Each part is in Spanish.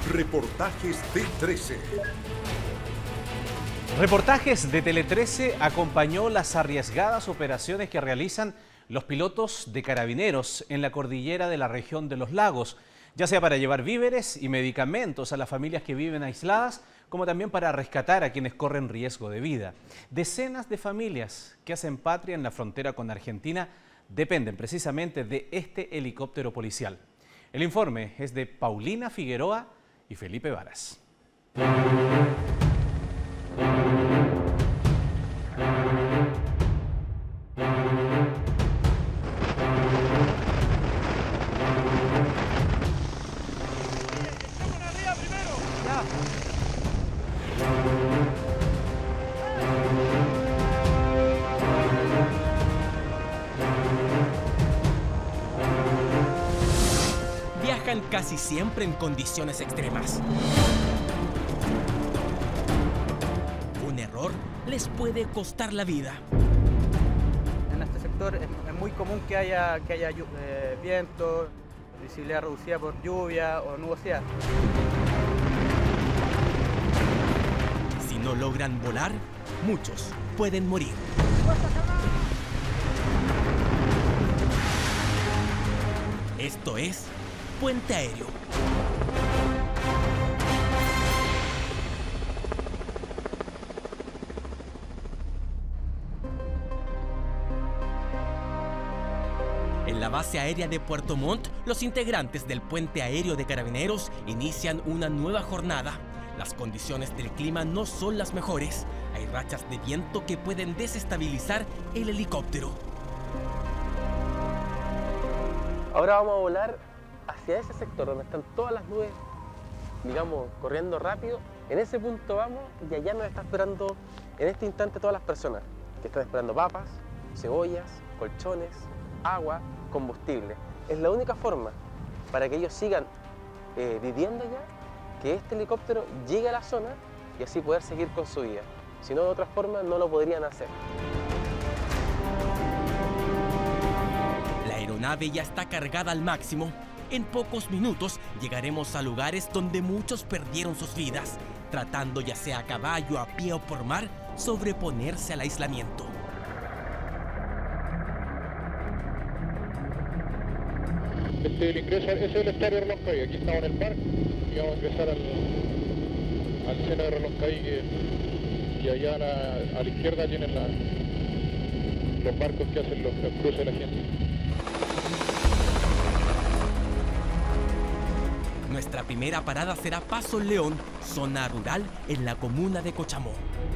Reportajes de 13. Reportajes de Tele 13 acompañó las arriesgadas operaciones que realizan los pilotos de Carabineros en la cordillera de la región de los lagos, ya sea para llevar víveres y medicamentos a las familias que viven aisladas, como también para rescatar a quienes corren riesgo de vida. Decenas de familias que hacen patria en la frontera con Argentina dependen precisamente de este helicóptero policial. El informe es de Paulina Figueroa y Felipe Varas. Viajan casi siempre en condiciones extremas. Un error les puede costar la vida. En este sector es muy común que haya viento, visibilidad reducida por lluvia o nubosidad. Si no logran volar, muchos pueden morir. Esto es Puente Aéreo. En la base aérea de Puerto Montt, los integrantes del Puente Aéreo de Carabineros inician una nueva jornada. Las condiciones del clima no son las mejores. Hay rachas de viento que pueden desestabilizar el helicóptero. Ahora vamos a volar hacia ese sector donde están todas las nubes, digamos, corriendo rápido. En ese punto vamos y allá nos está esperando en este instante todas las personas que están esperando papas, cebollas, colchones, agua, combustible. Es la única forma para que ellos sigan viviendo allá, que este helicóptero llegue a la zona y así poder seguir con su vida. Si no, de otra forma no lo podrían hacer. La aeronave ya está cargada al máximo. En pocos minutos llegaremos a lugares donde muchos perdieron sus vidas, tratando ya sea a caballo, a pie o por mar, sobreponerse al aislamiento. El ingreso, ese es el estadio de Reloncaví. Aquí estamos en el mar y vamos a ingresar al seno de Reloncaví, y allá a la izquierda tienen los barcos que hacen los cruces de la gente. Nuestra primera parada será Paso León, zona rural en la comuna de Cochamó.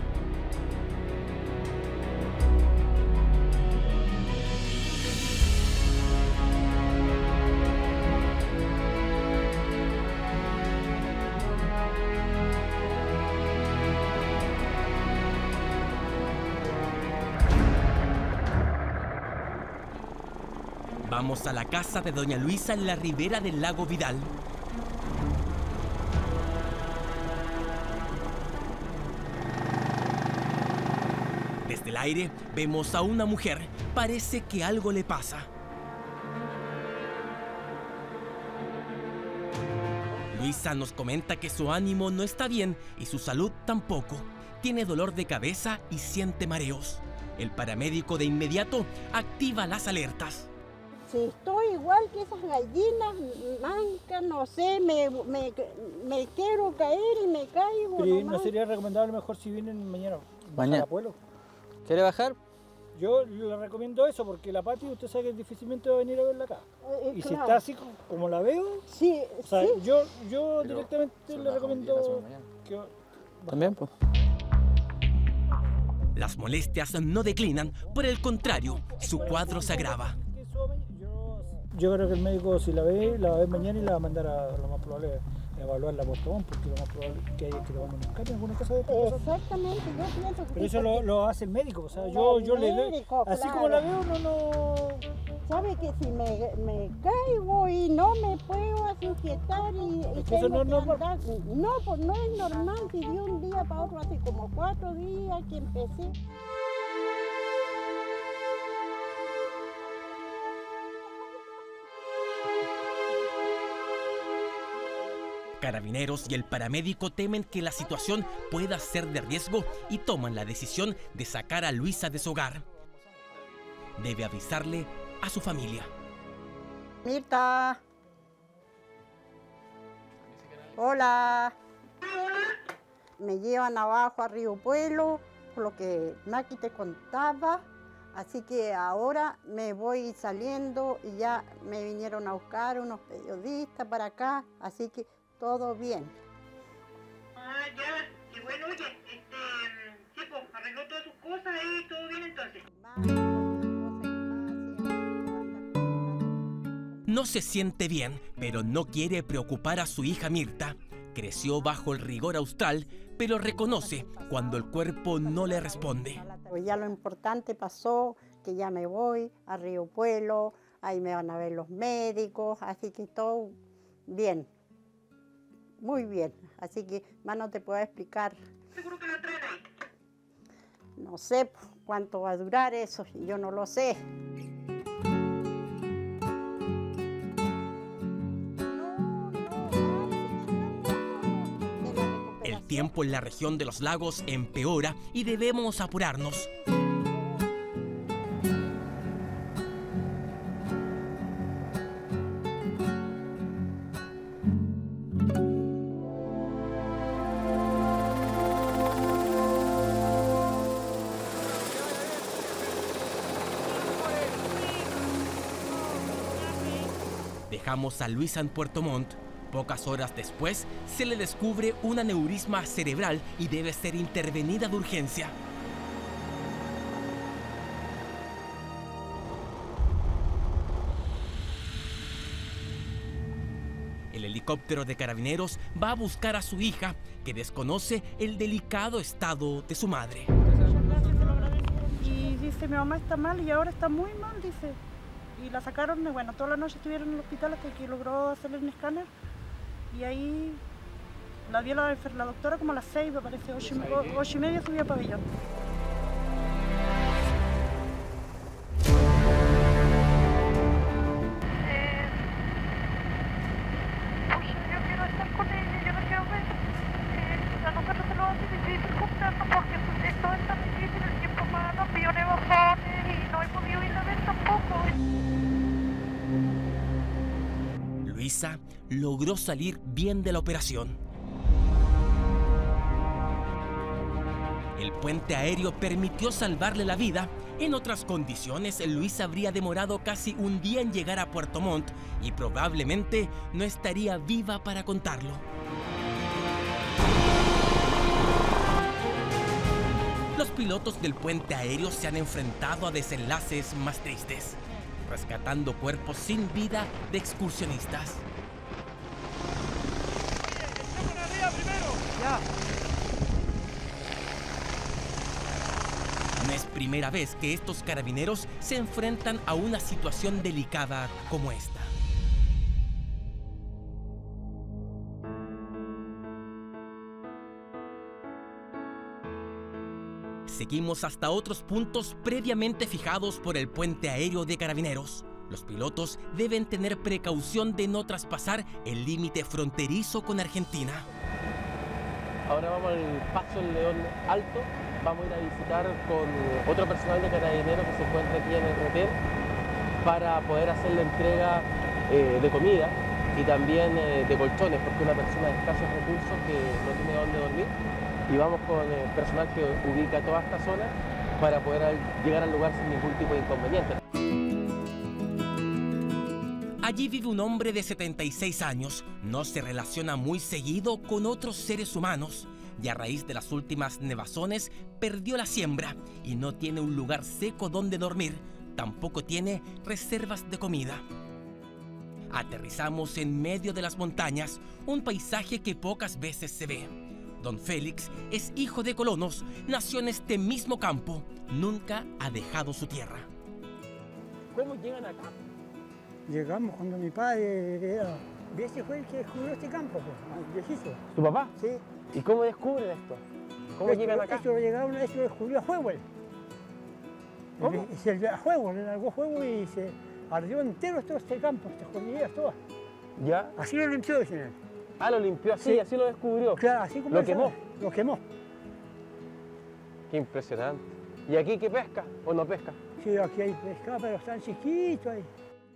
Vamos a la casa de Doña Luisa en la ribera del lago Vidal. Desde el aire vemos a una mujer. Parece que algo le pasa. Luisa nos comenta que su ánimo no está bien y su salud tampoco. Tiene dolor de cabeza y siente mareos. El paramédico de inmediato activa las alertas. Si estoy igual que esas gallinas mancas, no sé, me quiero caer y me caigo. Pero ¿no sería recomendable mejor si vienen mañana? Mañana. ¿A Pueblo? ¿Quiere bajar? Yo le recomiendo eso porque la Pati, usted sabe que difícilmente va a venir a verla acá. Y si está así como la veo, sí, o sea, sí. yo directamente le recomiendo que... También, pues. Las molestias no declinan, por el contrario, su cuadro se agrava. Yo creo que el médico, si la ve, la va a ver mañana y la va a mandar a lo más probable a evaluarla por favor, porque lo más probable es que haya que tomar un escáner, alguna cosa de estas cosas. Exactamente, yo pienso que... Pero eso lo hace el médico, o sea, yo le médico, así claro. como la veo, no... Sabe que si me caigo y no me puedo sujetar y que eso no es normal. No, pues no es normal, si de un día para otro, hace como 4 días que empecé. Carabineros y el paramédico temen que la situación pueda ser de riesgo y toman la decisión de sacar a Luisa de su hogar. Debe avisarle a su familia. Mirta. Hola. Me llevan abajo a Río Pueblo, por lo que Maki te contaba. Así que ahora me voy saliendo y ya me vinieron a buscar unos periodistas para acá. Así que todo bien. Ah, ya. Qué bueno, oye. ¿Qué, pues, arregló todas sus cosas y todo bien entonces? No se siente bien, pero no quiere preocupar a su hija Mirta. Creció bajo el rigor austral, pero reconoce cuando el cuerpo no le responde. Pues ya lo importante pasó, que ya me voy a Río Pueblo, ahí me van a ver los médicos, así que todo bien, muy bien. Así que más no te puedo explicar. ¿Seguro que la traen ahí? No sé cuánto va a durar eso, yo no lo sé. El tiempo en la región de los lagos empeora y debemos apurarnos. Dejamos a Luisa en Puerto Montt. Pocas horas después, se le descubre un aneurisma cerebral y debe ser intervenida de urgencia. El helicóptero de Carabineros va a buscar a su hija, que desconoce el delicado estado de su madre. Y dice, mi mamá está mal y ahora está muy mal, dice. Y la sacaron, bueno, toda la noche estuvieron en el hospital hasta que logró hacerle un escáner. Y ahí la vio la doctora como a las 6, me parece, 8:30 subió al pabellón. Pues yo quiero estar con ella, yo no quiero ver. A nosotros se nos hace difícil juntarnos porque pues, esto es tan difícil, el tiempo más nos pilló nevazones y no he podido ir a ver tampoco. Luisa logró salir bien de la operación. El puente aéreo permitió salvarle la vida. En otras condiciones, Luisa habría demorado casi un día en llegar a Puerto Montt y probablemente no estaría viva para contarlo. Los pilotos del puente aéreo se han enfrentado a desenlaces más tristes, rescatando cuerpos sin vida de excursionistas. No es primera vez que estos carabineros se enfrentan a una situación delicada como esta. Seguimos hasta otros puntos previamente fijados por el puente aéreo de Carabineros. Los pilotos deben tener precaución de no traspasar el límite fronterizo con Argentina. Ahora vamos al Paso del León Alto. Vamos a ir a visitar con otro personal de Carabineros que se encuentra aquí en el retén para poder hacer la entrega de comida y también de colchones, porque una persona de escasos recursos que no tiene dónde dormir. Y vamos con el personal que ubica toda esta zona para poder llegar al lugar sin ningún tipo de inconveniente. Allí vive un hombre de 76 años. No se relaciona muy seguido con otros seres humanos y a raíz de las últimas nevazones perdió la siembra y no tiene un lugar seco donde dormir. Tampoco tiene reservas de comida. Aterrizamos en medio de las montañas, un paisaje que pocas veces se ve. Don Félix es hijo de colonos, nació en este mismo campo, nunca ha dejado su tierra. ¿Cómo llegan acá? Llegamos cuando mi padre era... Ese fue el que descubrió este campo, pues, viejizo. ¿Tu papá? Sí. ¿Y cómo descubren esto? ¿Cómo llegan acá? Eso lo descubrió a fuego. ¿Cómo? Se a fuego, le largó fuego y se ardió entero todo este campo, estas cordilleras todas. ¿Ya? Así lo limpió, dicen él. Ah, lo limpió así, Sí. así lo descubrió. Claro, así como Lo esa, quemó. Lo quemó. Qué impresionante. ¿Y aquí qué pesca o no pesca? Sí, aquí hay pescado, pero están chiquitos ahí.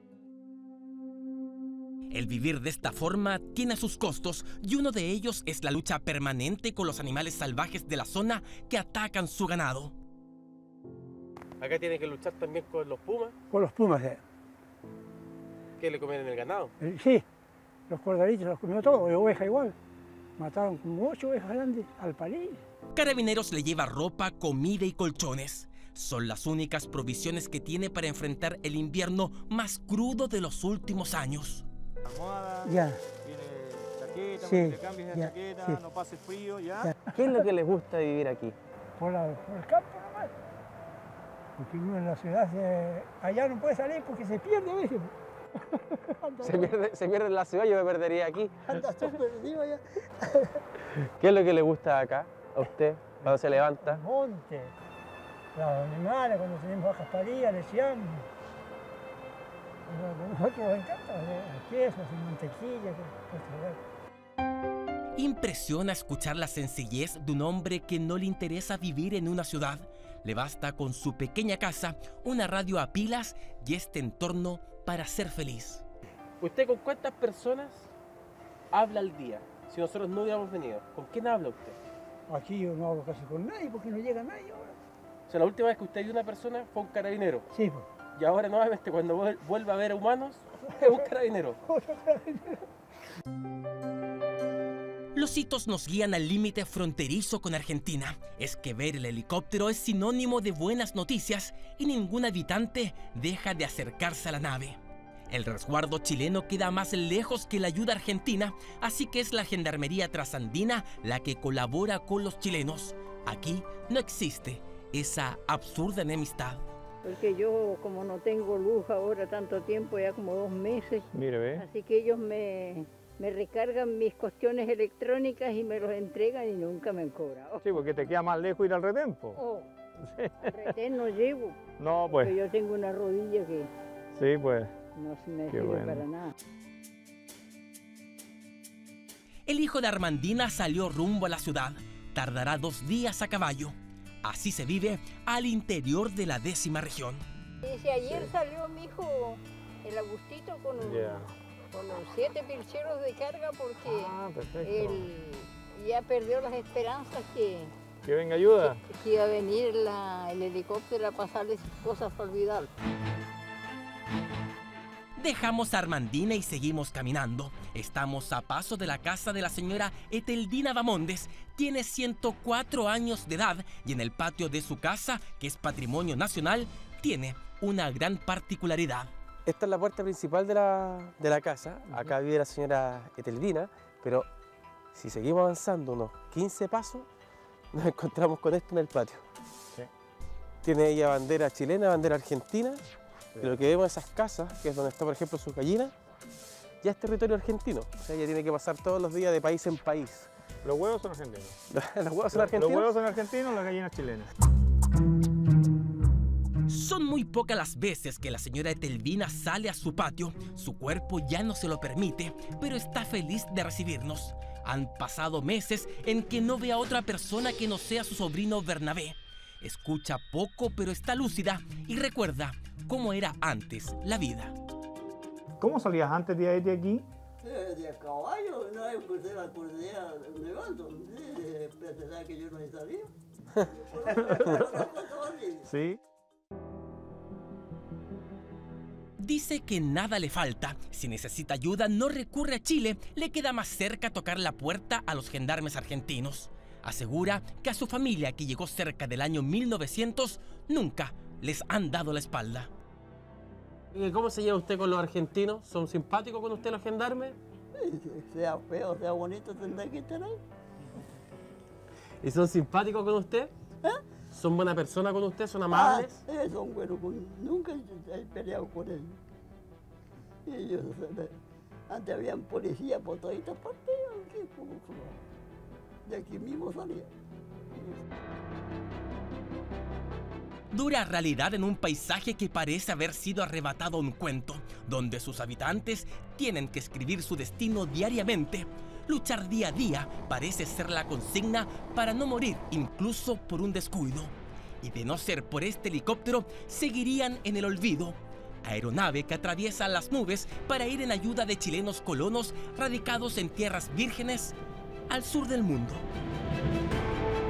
El vivir de esta forma tiene sus costos y uno de ellos es la lucha permanente con los animales salvajes de la zona que atacan su ganado. Acá tiene que luchar también con los pumas. Con los pumas, ¿Qué le comen en el ganado? Sí, los corderitos los comió todo, y oveja igual. Mataron como 8 ovejas grandes al palillo. Carabineros le lleva ropa, comida y colchones. Son las únicas provisiones que tiene para enfrentar el invierno más crudo de los últimos años. Almohada, Ya. tiene chaqueta, Sí, para que le cambies la ya, chaqueta, sí. no pase frío, ¿ya? Ya. ¿Qué es lo que les gusta vivir aquí? Por el campo nomás. Porque uno en la ciudad, allá no puede salir porque se pierde a veces. Se pierde en la ciudad, yo me perdería aquí. Anda todo perdido allá. ¿Qué es lo que le gusta acá a usted cuando se levanta? El monte, los animales, cuando tenemos bajas parillas, le echamos. A nosotros nos encanta, queso, sin mantequilla, Impresiona escuchar la sencillez de un hombre que no le interesa vivir en una ciudad. Le basta con su pequeña casa, una radio a pilas y este entorno para ser feliz. ¿Usted con cuántas personas habla al día? Si nosotros no hubiéramos venido, ¿con quién habla usted? Aquí yo no hablo casi con nadie porque no llega nadie ahora. O sea, la última vez que usted vio una persona fue un carabinero. Sí, pues. Y ahora nuevamente cuando vuelva a ver humanos, es un carabinero. Los hitos nos guían al límite fronterizo con Argentina. Es que ver el helicóptero es sinónimo de buenas noticias y ningún habitante deja de acercarse a la nave. El resguardo chileno queda más lejos que la ayuda argentina, así que es la Gendarmería Trasandina la que colabora con los chilenos. Aquí no existe esa absurda enemistad. Porque yo, como no tengo luz ahora tanto tiempo, ya como 2 meses, Mire, ve. así que ellos me recargan mis cuestiones electrónicas y me los entregan y nunca me han cobrado. Sí, porque te queda más lejos ir al retempo. Oh, retén no llevo, No, porque pues. yo tengo una rodilla que Sí, pues. no se me Qué sirve bueno. para nada. El hijo de Armandina salió rumbo a la ciudad. Tardará 2 días a caballo. Así se vive al interior de la 10ª región. Dice, ayer salió mi hijo, el Agustito, con los 7 pilcheros de carga porque perfecto. él ya perdió las esperanzas que venga ayuda. que iba a venir el helicóptero a pasarles cosas para olvidar. Dejamos a Armandina y seguimos caminando. Estamos a paso de la casa de la señora Eteldina Bamondes. Tiene 104 años de edad y en el patio de su casa, que es patrimonio nacional, tiene una gran particularidad. Esta es la puerta principal de la casa. Acá vive la señora Eteldina, pero si seguimos avanzando unos 15 pasos, nos encontramos con esto en el patio. Sí. Tiene ella bandera chilena, bandera argentina. Y lo que vemos en esas casas, que es donde está, por ejemplo, su gallina, ya es territorio argentino. O sea, ella tiene que pasar todos los días de país en país. Los huevos son argentinos. ¿Los huevos son argentinos? Los huevos son argentinos, las gallinas chilenas. Son muy pocas las veces que la señora Etelvina sale a su patio. Su cuerpo ya no se lo permite, pero está feliz de recibirnos. Han pasado meses en que no ve a otra persona que no sea su sobrino Bernabé. Escucha poco, pero está lúcida y recuerda cómo era antes la vida. ¿Cómo salías antes de irte aquí? De a caballo, no hay por la cordillera nevando. Pensaba que yo no sabía. Sí. Dice que nada le falta. Si necesita ayuda, no recurre a Chile. Le queda más cerca tocar la puerta a los gendarmes argentinos. Asegura que a su familia, que llegó cerca del año 1900, nunca les han dado la espalda. ¿Y cómo se lleva usted con los argentinos? ¿Son simpáticos con usted los gendarmes? Sea feo, sea bonito, tendrá que estar ahí. ¿Y son simpáticos con usted? ¿Son buena persona con usted? ¿Son amables? Son buenos, nunca he peleado con ellos. Ellos, antes habían policía por todas estas partes, de aquí mismo salía. Dura realidad en un paisaje que parece haber sido arrebatado a un cuento, donde sus habitantes tienen que escribir su destino diariamente. Luchar día a día parece ser la consigna para no morir incluso por un descuido. Y de no ser por este helicóptero, seguirían en el olvido. Aeronave que atraviesa las nubes para ir en ayuda de chilenos colonos radicados en tierras vírgenes al sur del mundo.